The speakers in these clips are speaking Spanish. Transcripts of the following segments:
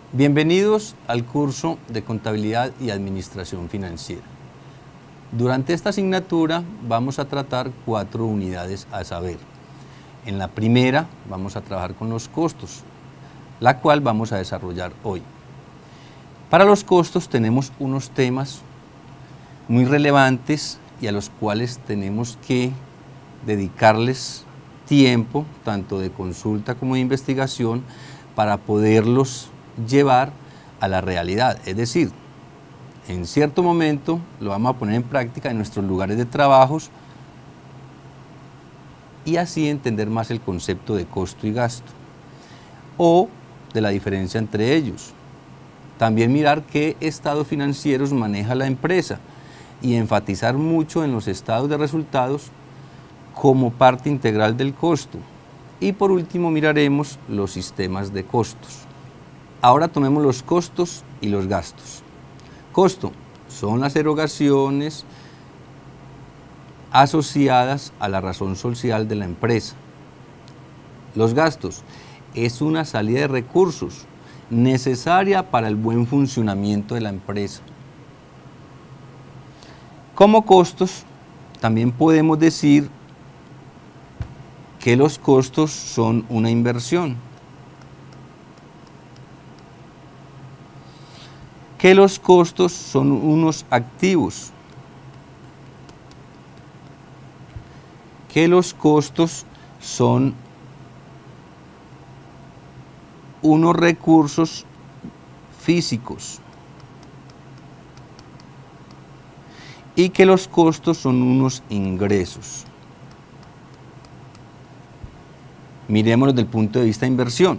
Bienvenidos al curso de Contabilidad y Administración Financiera. Durante esta asignatura vamos a tratar 4 unidades a saber. En la primera vamos a trabajar con los costos, la cual vamos a desarrollar hoy. Para los costos tenemos unos temas muy relevantes y a los cuales tenemos que dedicarles tiempo, tanto de consulta como de investigación, para poderlos llevar a la realidad. Es decir, en cierto momento lo vamos a poner en práctica en nuestros lugares de trabajos y así entender más el concepto de costo y gasto o de la diferencia entre ellos. También mirar qué estados financieros maneja la empresa y enfatizar mucho en los estados de resultados como parte integral del costo. Y por último miraremos los sistemas de costos. Ahora tomemos los costos y los gastos. Costo son las erogaciones asociadas a la razón social de la empresa. Los gastos es una salida de recursos necesaria para el buen funcionamiento de la empresa. Como costos, también podemos decir que los costos son una inversión, que los costos son unos activos, que los costos son unos recursos físicos y que los costos son unos ingresos. Miremoslo desde el punto de vista de inversión.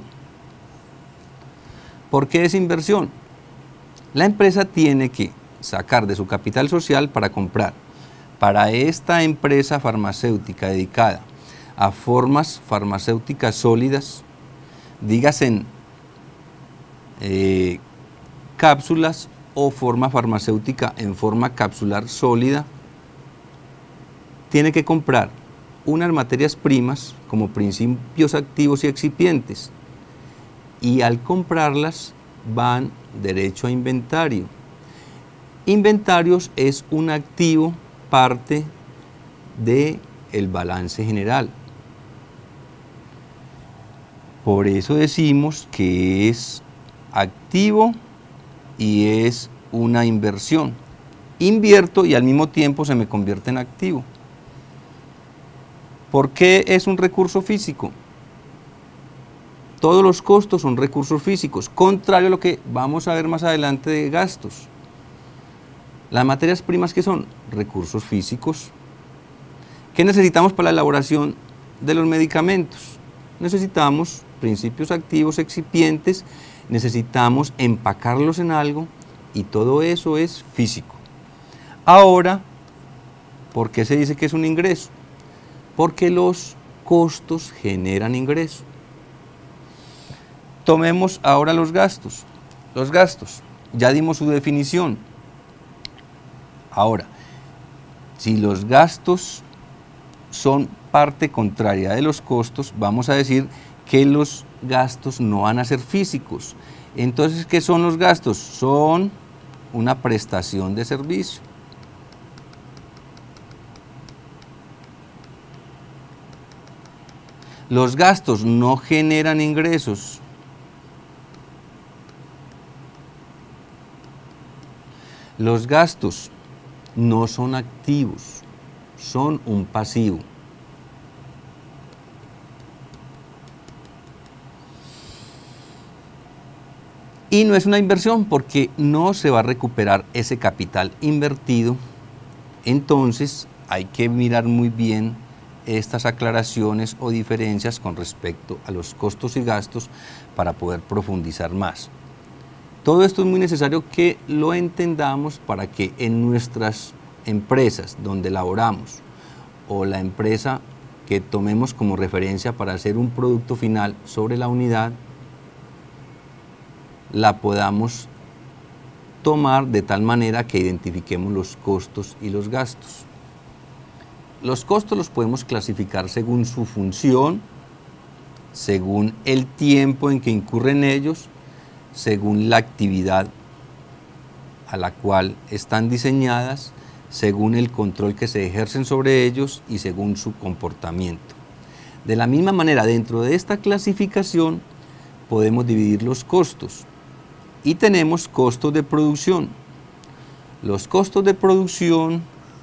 ¿Por qué es inversión? La empresa tiene que sacar de su capital social para comprar. Para esta empresa farmacéutica dedicada a formas farmacéuticas sólidas, dígase en cápsulas o forma farmacéutica en forma capsular sólida, tiene que comprar unas materias primas como principios activos y excipientes, y al comprarlas van derecho a inventario. Inventarios es un activo parte del balance general. Por eso decimos que es activo y es una inversión. Invierto y al mismo tiempo se me convierte en activo. ¿Por qué es un recurso físico? Todos los costos son recursos físicos, contrario a lo que vamos a ver más adelante de gastos. Las materias primas, ¿qué son? Recursos físicos. ¿Qué necesitamos para la elaboración de los medicamentos? Necesitamos principios activos, excipientes, necesitamos empacarlos en algo y todo eso es físico. Ahora, ¿por qué se dice que es un ingreso? Porque los costos generan ingresos. Tomemos ahora los gastos. Los gastos, ya dimos su definición. Ahora, si los gastos son parte contraria de los costos, vamos a decir que los gastos no van a ser físicos. Entonces, ¿qué son los gastos? Son una prestación de servicio. Los gastos no generan ingresos. Los gastos no son activos, son un pasivo. Y no es una inversión porque no se va a recuperar ese capital invertido. Entonces hay que mirar muy bien estas aclaraciones o diferencias con respecto a los costos y gastos para poder profundizar más. Todo esto es muy necesario que lo entendamos para que en nuestras empresas donde laboramos o la empresa que tomemos como referencia para hacer un producto final sobre la unidad, la podamos tomar de tal manera que identifiquemos los costos y los gastos. Los costos los podemos clasificar según su función, según el tiempo en que incurren ellos, según la actividad a la cual están diseñadas, según el control que se ejercen sobre ellos y según su comportamiento. De la misma manera, dentro de esta clasificación podemos dividir los costos y tenemos costos de producción. Los costos de producción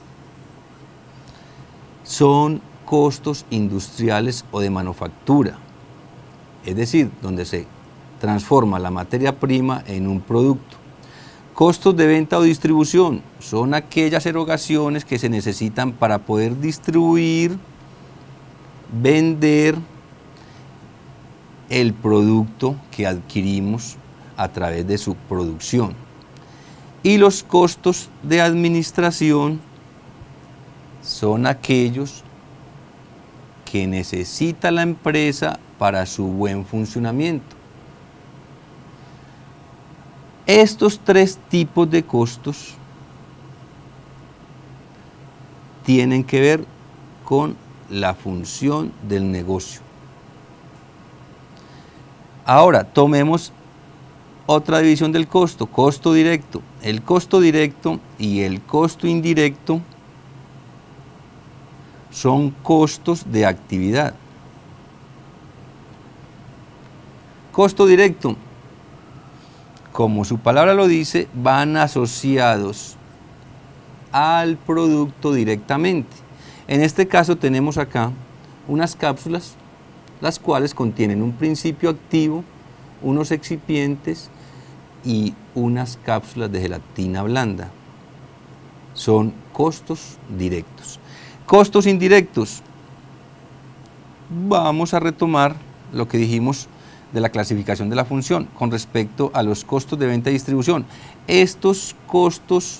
son costos industriales o de manufactura, es decir, donde se transforma la materia prima en un producto. Costos de venta o distribución son aquellas erogaciones que se necesitan para poder distribuir, vender el producto que adquirimos a través de su producción. Y los costos de administración son aquellos que necesita la empresa para su buen funcionamiento. Estos tres tipos de costos tienen que ver con la función del negocio. Ahora, tomemos otra división del costo, costo directo. El costo directo y el costo indirecto son costos de actividad. Costo directo, como su palabra lo dice, van asociados al producto directamente. En este caso tenemos acá unas cápsulas, las cuales contienen un principio activo, unos excipientes y unas cápsulas de gelatina blanda. Son costos directos. Costos indirectos. Vamos a retomar lo que dijimos de la clasificación de la función con respecto a los costos de venta y distribución. Estos costos,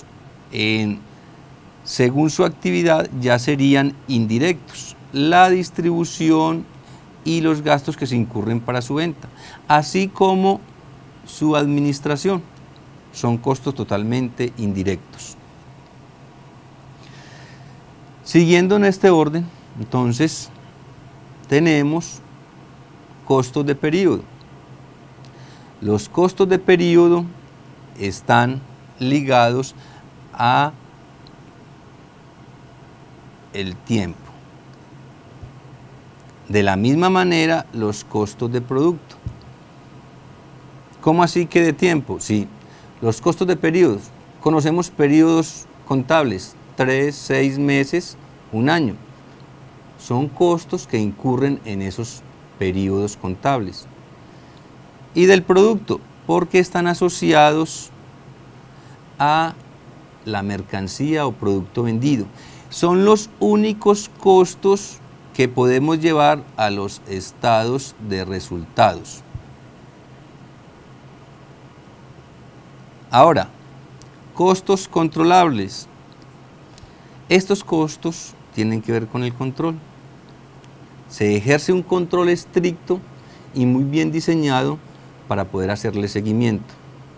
según su actividad, ya serían indirectos. La distribución y los gastos que se incurren para su venta, así como su administración, son costos totalmente indirectos. Siguiendo en este orden, entonces, tenemos costos de periodo. Los costos de periodo están ligados a el tiempo. De la misma manera, los costos de producto. ¿Cómo así que de tiempo? Sí, los costos de periodos. Conocemos periodos contables, 3, 6 meses, un año. Son costos que incurren en esos periodos contables. Y del producto, porque están asociados a la mercancía o producto vendido. Son los únicos costos que podemos llevar a los estados de resultados. Ahora, costos controlables. Estos costos tienen que ver con el control. Se ejerce un control estricto y muy bien diseñado para poder hacerle seguimiento.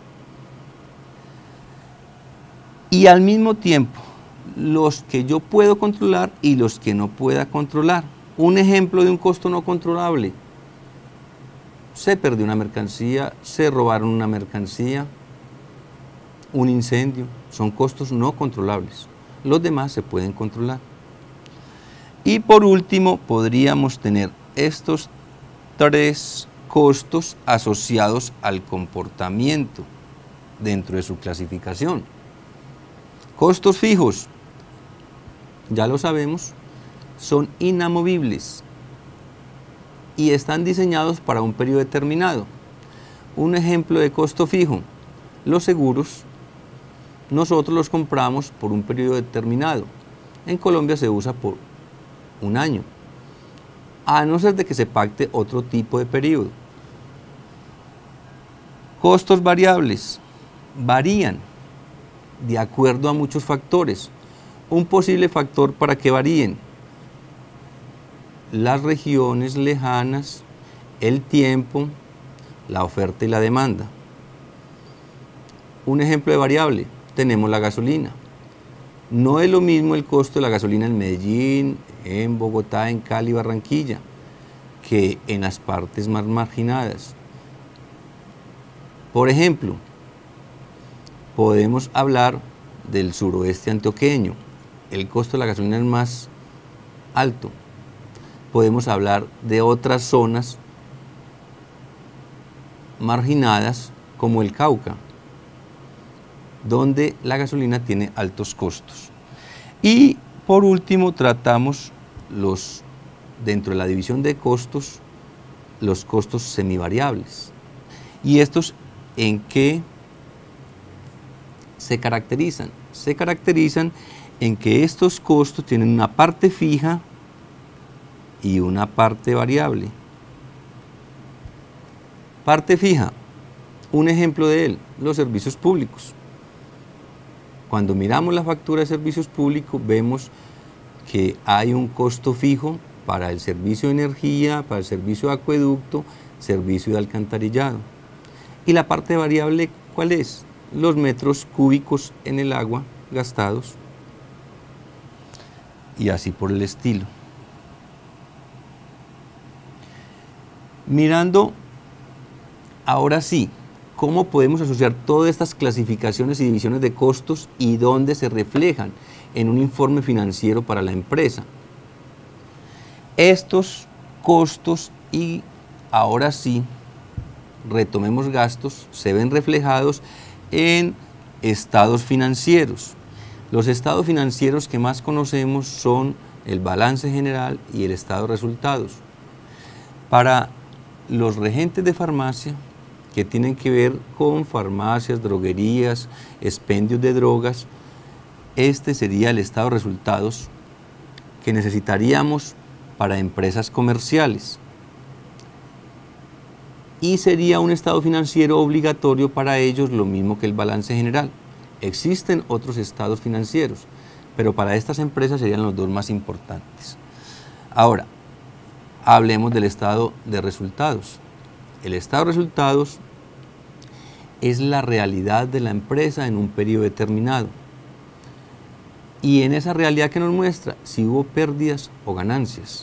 Y al mismo tiempo, los que yo puedo controlar y los que no pueda controlar. Un ejemplo de un costo no controlable: se perdió una mercancía, se robaron una mercancía, un incendio. Son costos no controlables. Los demás se pueden controlar. Y por último, podríamos tener estos tres costos asociados al comportamiento dentro de su clasificación. Costos fijos, ya lo sabemos, son inamovibles y están diseñados para un periodo determinado. Un ejemplo de costo fijo: los seguros, nosotros los compramos por un periodo determinado. En Colombia se usa por un año, a no ser de que se pacte otro tipo de periodo. Costos variables varían de acuerdo a muchos factores. Un posible factor para que varíen: las regiones lejanas, el tiempo, la oferta y la demanda. Un ejemplo de variable, tenemos la gasolina. No es lo mismo el costo de la gasolina en Medellín, en Bogotá, en Cali, Barranquilla, que en las partes más marginadas. Por ejemplo, podemos hablar del suroeste antioqueño. El costo de la gasolina es más alto. Podemos hablar de otras zonas marginadas como el Cauca, donde la gasolina tiene altos costos. Y por último tratamos dentro de la división de costos, los costos semivariables. ¿Y estos en qué se caracterizan? Se caracterizan en que estos costos tienen una parte fija y una parte variable. Parte fija, un ejemplo de él, los servicios públicos. Cuando miramos la factura de servicios públicos vemos que hay un costo fijo para el servicio de energía, para el servicio de acueducto, servicio de alcantarillado. Y la parte variable, ¿cuál es? Los metros cúbicos en el agua gastados y así por el estilo. Mirando ahora sí, ¿cómo podemos asociar todas estas clasificaciones y divisiones de costos y dónde se reflejan en un informe financiero para la empresa? Estos costos y ahora sí, retomemos gastos, se ven reflejados en estados financieros. Los estados financieros que más conocemos son el balance general y el estado de resultados. Para los regentes de farmacia, que tienen que ver con farmacias, droguerías, expendios de drogas, este sería el estado de resultados que necesitaríamos para empresas comerciales. Y sería un estado financiero obligatorio para ellos, lo mismo que el balance general. Existen otros estados financieros, pero para estas empresas serían los dos más importantes. Ahora, hablemos del estado de resultados. El estado de resultados es la realidad de la empresa en un periodo determinado. Y en esa realidad que nos muestra si hubo pérdidas o ganancias.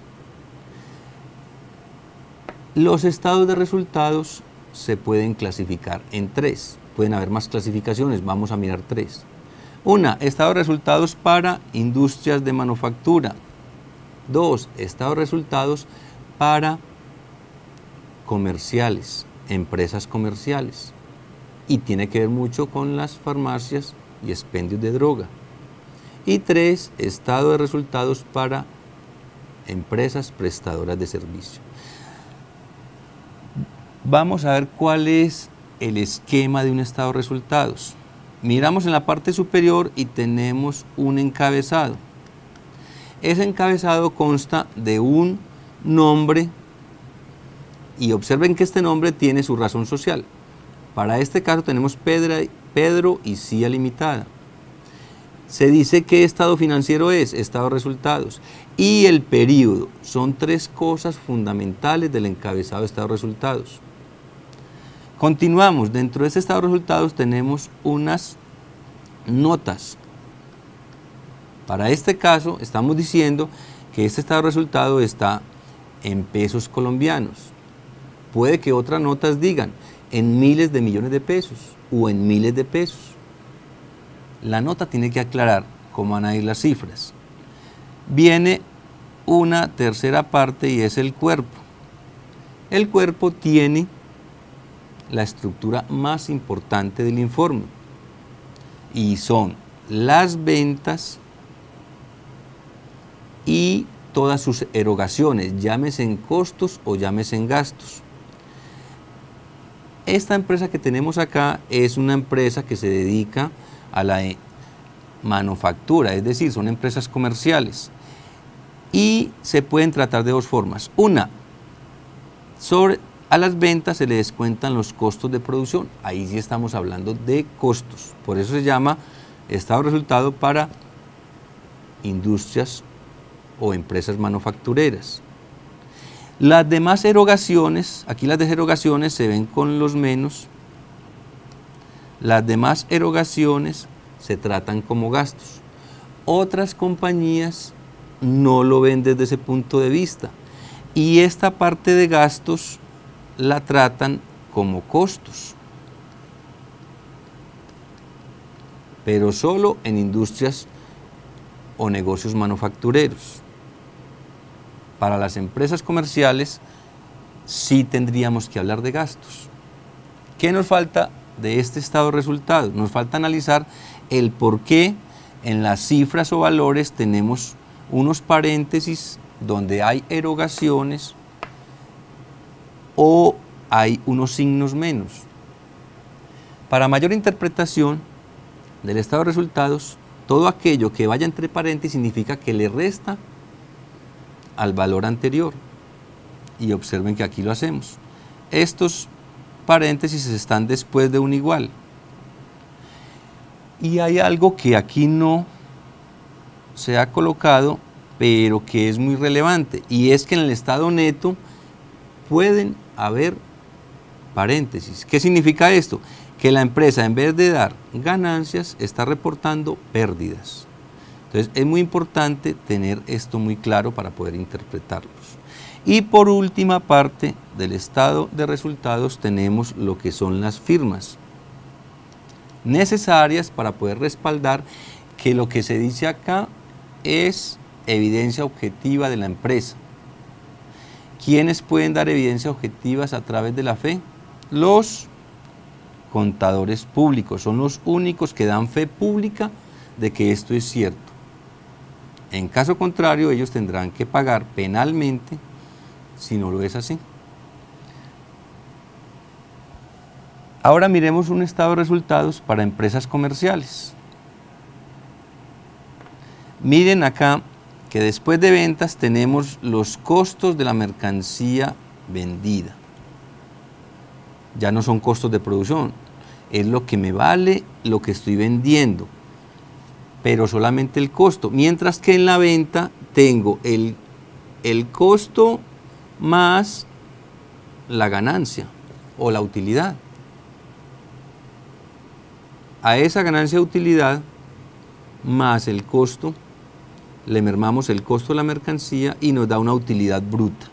Los estados de resultados se pueden clasificar en tres. Pueden haber más clasificaciones, vamos a mirar tres. Una, estado de resultados para industrias de manufactura. Dos, estado de resultados para comerciales, empresas comerciales. Y tiene que ver mucho con las farmacias y expendios de droga. Y tres, estado de resultados para empresas prestadoras de servicio. Vamos a ver cuál es el esquema de un estado de resultados. Miramos en la parte superior y tenemos un encabezado. Ese encabezado consta de un nombre y observen que este nombre tiene su razón social. Para este caso tenemos Pedro y Cía Limitada. Se dice qué estado financiero es, estado de resultados. Y el periodo. Son tres cosas fundamentales del encabezado de estado de resultados. Continuamos. Dentro de este estado de resultados tenemos unas notas. Para este caso estamos diciendo que este estado de resultados está en pesos colombianos. Puede que otras notas digan en miles de millones de pesos o en miles de pesos. La nota tiene que aclarar cómo van a ir las cifras. Viene una tercera parte y es el cuerpo. El cuerpo tiene la estructura más importante del informe y son las ventas y todas sus erogaciones, llámese en costos o llámese en gastos. Esta empresa que tenemos acá es una empresa que se dedica a la manufactura, es decir, son empresas comerciales y se pueden tratar de dos formas. Una, a las ventas se le descuentan los costos de producción, ahí sí estamos hablando de costos, por eso se llama estado de resultado para industrias o empresas manufactureras. Las demás erogaciones, aquí las deserogaciones se ven con los menos, las demás erogaciones se tratan como gastos. Otras compañías no lo ven desde ese punto de vista y esta parte de gastos la tratan como costos. pero solo en industrias o negocios manufactureros. Para las empresas comerciales sí tendríamos que hablar de gastos. ¿Qué nos falta de este estado de resultados? Nos falta analizar el por qué en las cifras o valores tenemos unos paréntesis donde hay erogaciones o hay unos signos menos. Para mayor interpretación del estado de resultados, todo aquello que vaya entre paréntesis significa que le resta al valor anterior. Y observen que aquí lo hacemos. Estos paréntesis están después de un igual. Y hay algo que aquí no se ha colocado, pero que es muy relevante, y es que en el estado neto pueden haber paréntesis. ¿Qué significa esto? Que la empresa, en vez de dar ganancias, está reportando pérdidas. Entonces es muy importante tener esto muy claro para poder interpretarlos. Y por última parte del estado de resultados tenemos lo que son las firmas necesarias para poder respaldar que lo que se dice acá es evidencia objetiva de la empresa. ¿Quiénes pueden dar evidencia objetivas a través de la fe? Los contadores públicos son los únicos que dan fe pública de que esto es cierto. En caso contrario, ellos tendrán que pagar penalmente si no lo es así. Ahora miremos un estado de resultados para empresas comerciales. Miren acá que después de ventas tenemos los costos de la mercancía vendida. Ya no son costos de producción, es lo que me vale lo que estoy vendiendo, pero solamente el costo. Mientras que en la venta tengo el costo más la ganancia o la utilidad. A esa ganancia de utilidad más el costo, le mermamos el costo de la mercancía y nos da una utilidad bruta.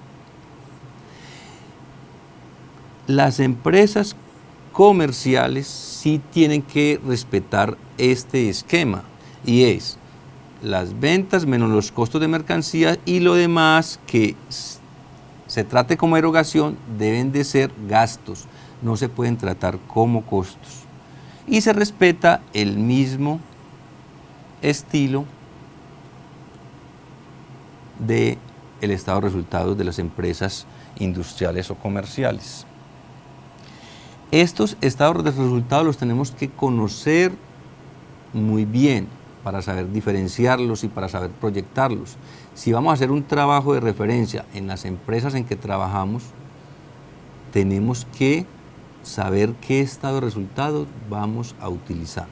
Las empresas comerciales sí tienen que respetar este esquema, y es las ventas menos los costos de mercancía, y lo demás que se trate como erogación deben de ser gastos, no se pueden tratar como costos. Y se respeta el mismo estilo del estado de resultados de las empresas industriales o comerciales. Estos estados de resultados los tenemos que conocer muy bien para saber diferenciarlos y para saber proyectarlos. Si vamos a hacer un trabajo de referencia en las empresas en que trabajamos, tenemos que saber qué estado de resultados vamos a utilizar.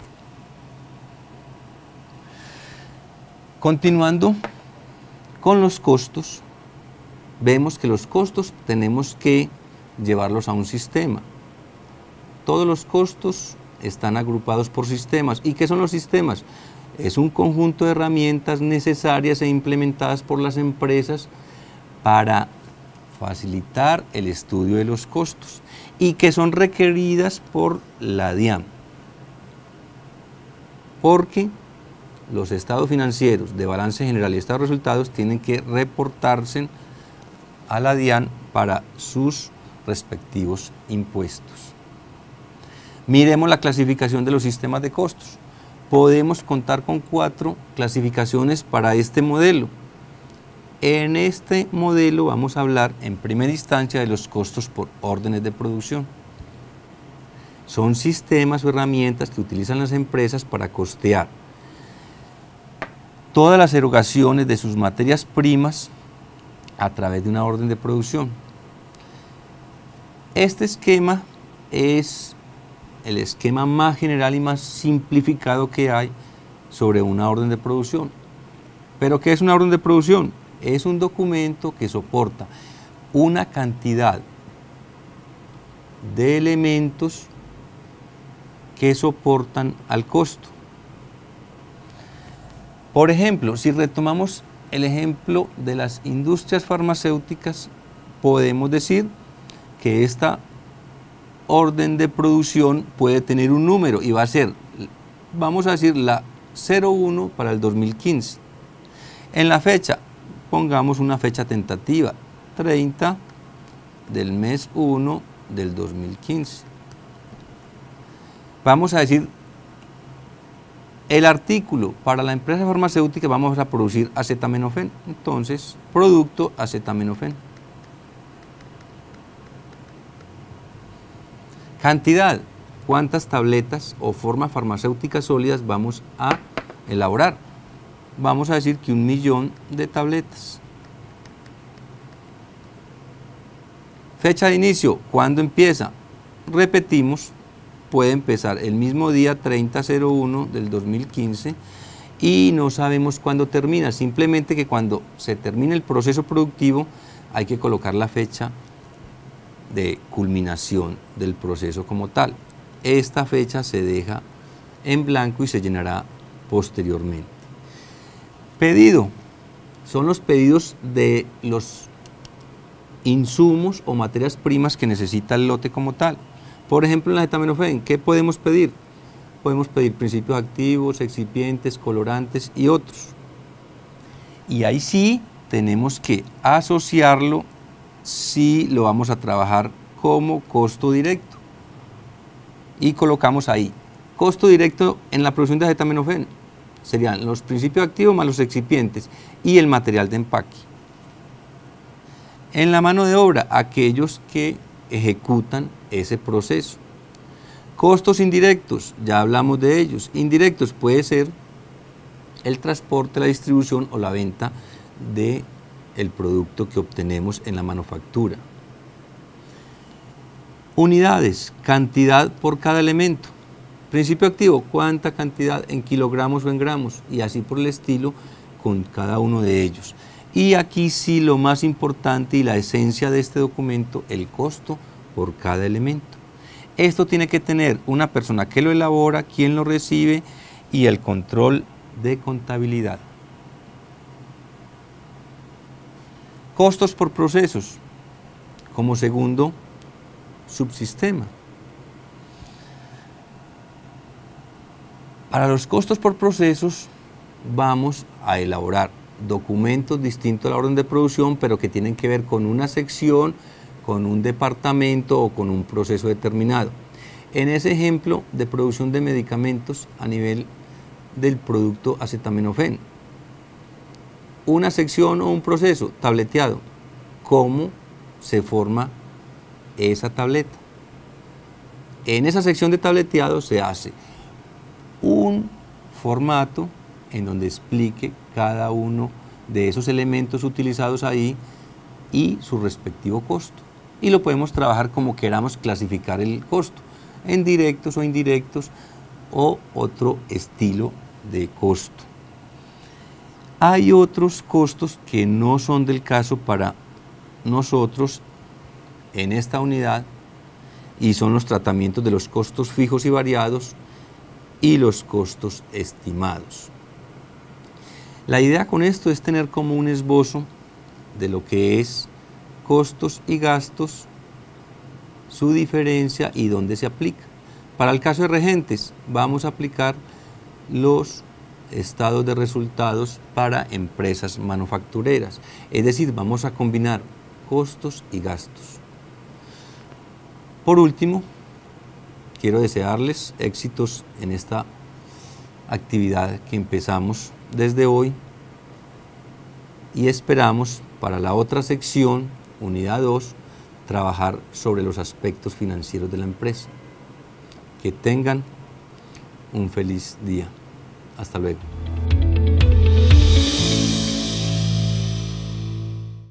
Continuando con los costos, vemos que los costos tenemos que llevarlos a un sistema. Todos los costos están agrupados por sistemas. ¿Y qué son los sistemas? Es un conjunto de herramientas necesarias e implementadas por las empresas para facilitar el estudio de los costos y que son requeridas por la DIAN, porque los estados financieros de balance general y estado de resultados tienen que reportarse a la DIAN para sus respectivos impuestos. Miremos la clasificación de los sistemas de costos. Podemos contar con 4 clasificaciones para este modelo. En este modelo vamos a hablar en primera instancia de los costos por órdenes de producción. Son sistemas o herramientas que utilizan las empresas para costear todas las erogaciones de sus materias primas a través de una orden de producción. Este esquema es el esquema más general y más simplificado que hay sobre una orden de producción. ¿Pero qué es una orden de producción? Es un documento que soporta una cantidad de elementos que soportan al costo. Por ejemplo, si retomamos el ejemplo de las industrias farmacéuticas, podemos decir que esta orden de producción puede tener un número y va a ser vamos a decir la 01 para el 2015. En la fecha, pongamos una fecha tentativa, 30 del mes 1 del 2015. Vamos a decir el artículo para la empresa farmacéutica, vamos a producir acetaminofén. Entonces, producto acetaminofén. Cantidad, cuántas tabletas o formas farmacéuticas sólidas vamos a elaborar. Vamos a decir que 1 millón de tabletas. Fecha de inicio, ¿cuándo empieza? Repetimos, puede empezar el mismo día 30/01 del 2015 y no sabemos cuándo termina, simplemente que cuando se termine el proceso productivo hay que colocar la fecha de culminación del proceso como tal. Esta fecha se deja en blanco y se llenará posteriormente. Pedido, son los pedidos de los insumos o materias primas que necesita el lote como tal. Por ejemplo, en la acetaminofén, ¿qué podemos pedir? Podemos pedir principios activos, excipientes, colorantes y otros. Y ahí sí tenemos que asociarlo si lo vamos a trabajar como costo directo. Y colocamos ahí, costo directo en la producción de acetaminofén. Serían los principios activos más los excipientes y el material de empaque. En la mano de obra, aquellos que ejecutan ese proceso. Costos indirectos, ya hablamos de ellos. Indirectos puede ser el transporte, la distribución o la venta del producto que obtenemos en la manufactura. Unidades, cantidad por cada elemento. Principio activo, cuánta cantidad en kilogramos o en gramos, y así por el estilo con cada uno de ellos. Y aquí sí lo más importante y la esencia de este documento, el costo por cada elemento. Esto tiene que tener una persona que lo elabora, quien lo recibe y el control de contabilidad. Costos por procesos, como segundo subsistema. Para los costos por procesos vamos a elaborar documentos distintos a la orden de producción, pero que tienen que ver con una sección, con un departamento o con un proceso determinado. En ese ejemplo de producción de medicamentos a nivel del producto acetaminofén, una sección o un proceso tableteado, ¿cómo se forma esa tableta? En esa sección de tableteado se hace un formato en donde explique cada uno de esos elementos utilizados ahí y su respectivo costo. Y lo podemos trabajar como queramos clasificar el costo, en directos o indirectos o otro estilo de costo. Hay otros costos que no son del caso para nosotros en esta unidad y son los tratamientos de los costos fijos y variados y los costos estimados. La idea con esto es tener como un esbozo de lo que es costos y gastos, su diferencia y dónde se aplica. Para el caso de regentes vamos a aplicar los estados de resultados para empresas manufactureras, es decir, vamos a combinar costos y gastos. Por último, quiero desearles éxitos en esta actividad que empezamos desde hoy y esperamos para la otra sección, unidad 2, trabajar sobre los aspectos financieros de la empresa. Que tengan un feliz día. Hasta luego.